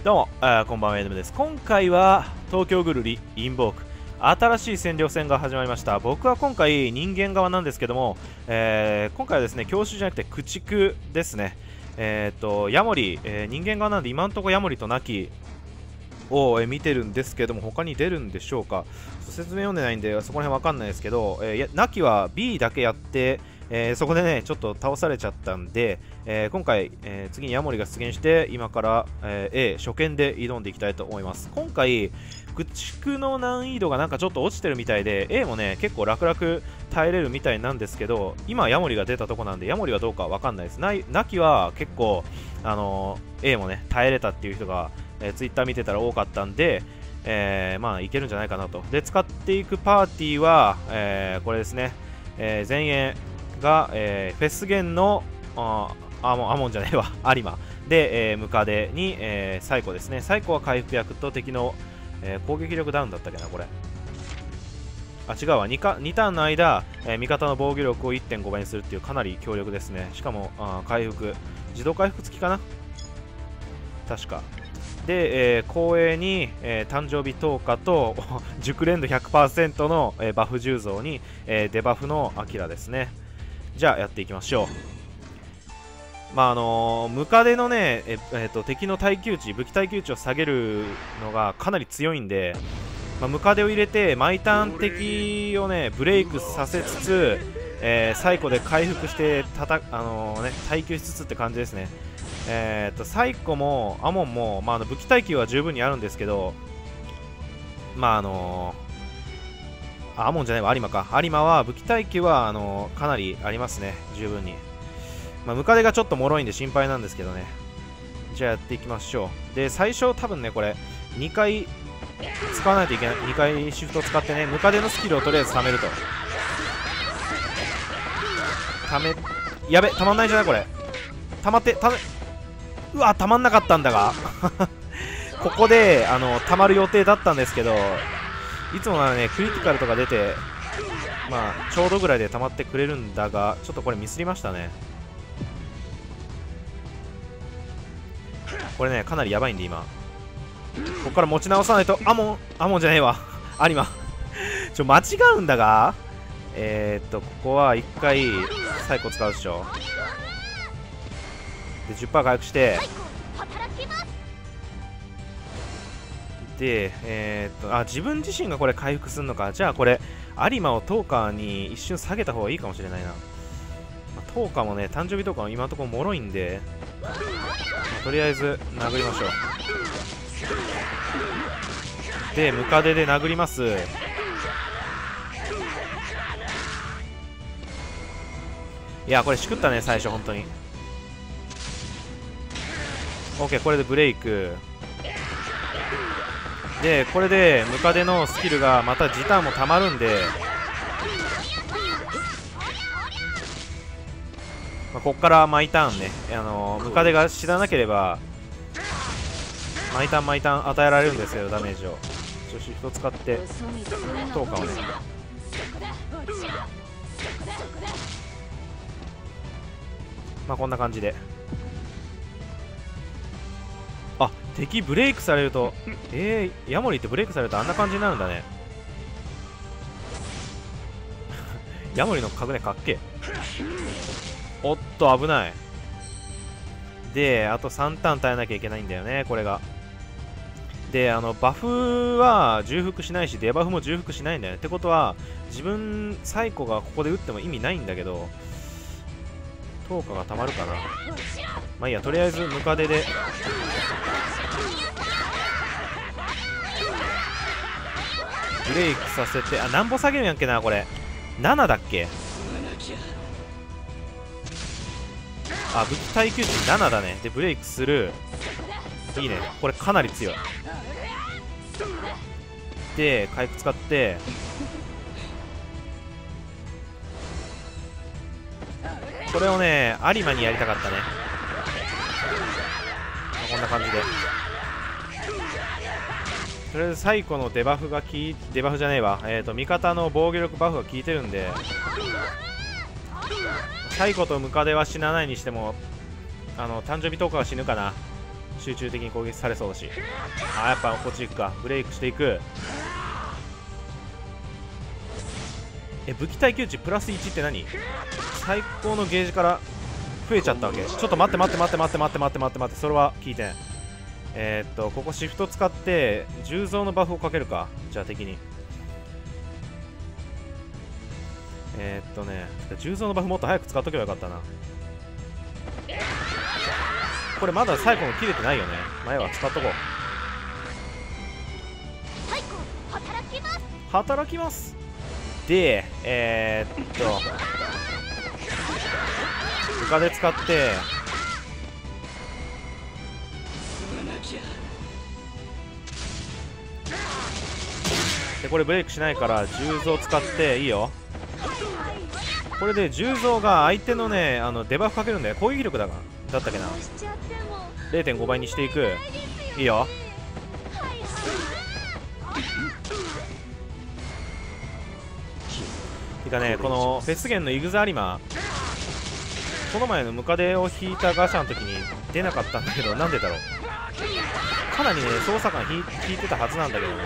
どうも、こんばんは、エドムです。今回は東京ぐるりインボーク新しい占領戦が始まりました。僕は今回人間側なんですけども、今回はですね教習じゃなくて駆逐ですね。ヤモリ、人間側なんで今のところヤモリとナキを見てるんですけども、他に出るんでしょうか。説明読んでないんでそこら辺わかんないですけど、ナキは B だけやって、そこでねちょっと倒されちゃったんで、今回、次にヤモリが出現して今から、A 初見で挑んでいきたいと思います。今回駆逐の難易度がなんかちょっと落ちてるみたいで A もね結構楽々耐えれるみたいなんですけど、今ヤモリが出たとこなんでヤモリはどうかわかんないです。ナキは結構A もね耐えれたっていう人が、ツイッター見てたら多かったんで、まあいけるんじゃないかなと。で使っていくパーティーは、これですね、前衛が、フェスゲンのアモンじゃねえわ有馬で、ムカデに、サイコですね。サイコは回復役と敵の、攻撃力ダウンだったっけなこれ。あ違うわ 2ターンの間、味方の防御力を 1.5 倍にするっていうかなり強力ですね。しかも回復自動回復付きかな確かで、後衛に、誕生日10日と熟練度 100% の、バフ10増に、デバフのアキラですね。じゃあやっていきましょう。まあムカデのね、敵の耐久値武器耐久値を下げるのがかなり強いんで、ムカデを入れて毎ターン敵をねブレイクさせつつ、サイコで回復して耐久しつつって感じですね。サイコもアモンも、武器耐久は十分にあるんですけど、アモンじゃないわ有馬か。有馬は武器耐久はかなりありますね十分に。ムカデがちょっと脆いんで心配なんですけどね。じゃあやっていきましょう。で最初多分ねこれ2回使わないといけない。2回シフト使ってねムカデのスキルをとりあえず貯めると。やべたまんないじゃないこれ。うわたまんなかったんだがここでたまる予定だったんですけど、いつもならねクリティカルとか出てちょうどぐらいでたまってくれるんだが、ちょっとこれミスりましたね。これねかなりやばいんで今ここから持ち直さないと。アモンじゃねえわ有馬間違うんだが、ここは1回サイコ使うでしょ。で 10% 回復してで自分自身がこれ回復するのか。じゃあこれ有馬をトーカーに一瞬下げた方がいいかもしれないな。トーカーもね誕生日トーカーも今のところ脆いんで、とりあえず殴りましょう。でムカデで殴ります。いやこれしくったね最初本当に。 OK これでブレイクで、これでムカデのスキルがまた時短もたまるんで、こっから毎ターンねムカデが知らなければ毎ターン与えられるんですけどダメージをシフト使ってトーカーをねこんな感じで。敵ブレイクされるとヤモリってブレイクされるとあんな感じになるんだねヤモリの角ねかっけえ。おっと危ない。であと3ターン耐えなきゃいけないんだよねこれが。でバフは重複しないしデバフも重複しないんだよね。ってことは自分サイコがここで打っても意味ないんだけど、効果がたまるかな。いいやとりあえずムカデでブレイクさせて、なんぼ下げるんやっけなこれ。7だっけ。武器耐久値7だね。でブレイクする。いいねこれかなり強い。で回復使ってこれをね有馬にやりたかったね。こんな感じでとりあえずサイコのデバフがデバフじゃねえわ味方の防御力バフが効いてるんで、サイコとムカデは死なないにしても誕生日10日は死ぬかな。 集中的に攻撃されそうだし。やっぱこっち行くか。ブレイクしていく。武器耐久値プラス1って何？最高のゲージから増えちゃったわけ。ちょっと待って待って待って待って待って待って待って待って、それは聞いてん。ここシフト使って重装のバフをかけるか。じゃあ敵に重装のバフもっと早く使っとけばよかったな。これまだ最後の切れてないよね。前は使っとこう。働きます。で床で使ってで、これブレイクしないから重装使っていいよ。これで重装が相手のねデバフかけるんだよ。攻撃力だったっけな。 0.5 倍にしていく。いいよ。てかね、このフェスゲンのイグザ有馬、この前のムカデを引いたガシャの時に出なかったんだけど、なんでだろう。かなりね操作感引いてたはずなんだけどね。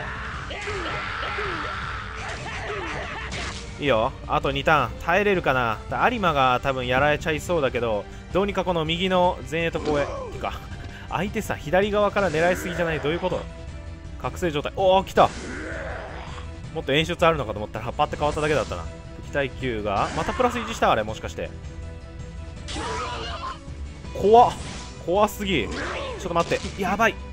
いいよ。あと2ターン耐えれるかな。有馬が多分やられちゃいそうだけど、どうにかこの右の前衛と後衛てか、相手さ左側から狙いすぎじゃない？どういうこと？覚醒状態。おお来た。もっと演出あるのかと思ったらパッて変わっただけだったな。武器耐久がまたプラス1した。あれもしかして怖すぎ。ちょっと待って、やばい。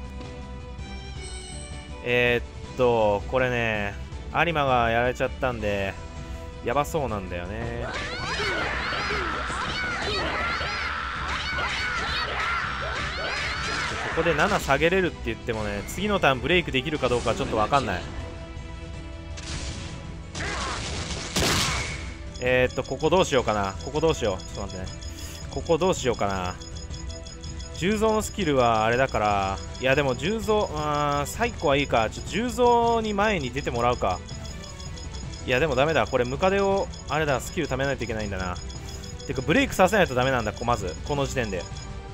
これね有馬がやられちゃったんでやばそうなんだよね。ここで7下げれるって言ってもね、次のターンブレイクできるかどうかはちょっと分かんない。ここどうしようかな。ここどうしよう。ちょっと待ってね。ここどうしようかな。重装のスキルはあれだから、いやでも重装、最高はいいか。重装に前に出てもらうか。いやでもダメだ。これムカデをあれだ、スキル貯めないといけないんだな。てかブレイクさせないとダメなんだ。まずこの時点で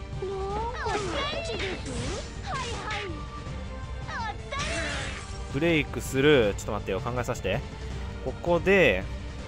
ブレイクする。ちょっと待ってよ、考えさせて。ここで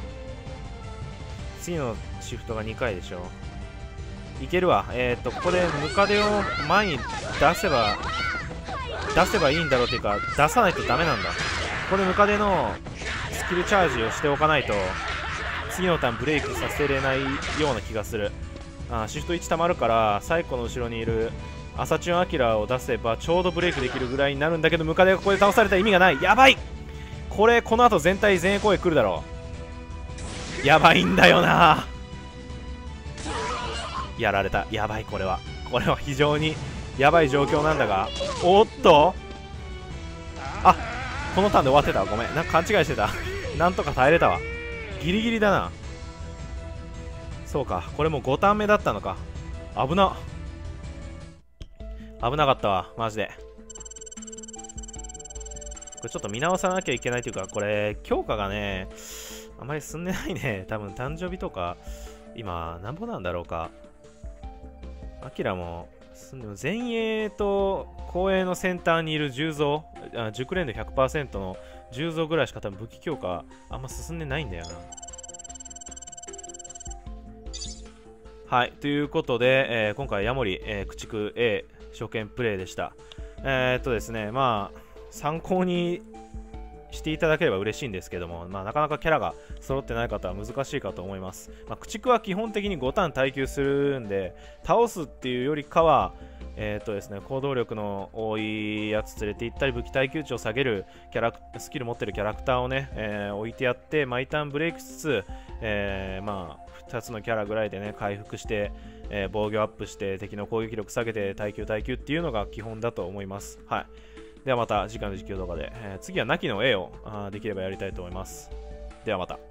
次のシフトが2回でしょ。いけるわ。ここでムカデを前に出せばいいんだろうっていうか、出さないとダメなんだ。ここでムカデのスキルチャージをしておかないと次のターンブレイクさせれないような気がする。シフト1たまるからサイコの後ろにいるアサチュンアキラを出せばちょうどブレイクできるぐらいになるんだけど、ムカデがここで倒されたら意味がない。やばい。これこの後全体前衛攻撃来るだろう。やばいんだよな。やられた。やばい。これは非常にやばい状況なんだが、おっと、このターンで終わってたわ。ごめん、なんか勘違いしてた。なんとか耐えれたわ。ギリギリだな。そうか、これも5ターン目だったのか。危なかったわマジで。これちょっと見直さなきゃいけないというか、これ強化がねあまり進んでないね。多分誕生日とか今なんぼなんだろうか。アキラも進んでも、前衛と後衛のセンターにいる重装、熟練度 100% の重装ぐらいしか多分武器強化あんま進んでないんだよな。はい、ということで、今回ヤモリ、駆逐 A 初見プレイでした。ですね、まあ参考にしていただければ嬉しいんですけども、なかなかキャラが揃ってない方は難しいかと思います。駆逐は基本的に5ターン耐久するんで、倒すっていうよりかは、ですね、行動力の多いやつ連れて行ったり、武器耐久値を下げるスキル持ってるキャラクターをね、置いてやって、毎ターンブレイクしつつ、2つのキャラぐらいでね、回復して、防御アップして、敵の攻撃力下げて耐久っていうのが基本だと思います。はい。ではまた次回の実況動画で、次は亡きの A をできればやりたいと思います。ではまた。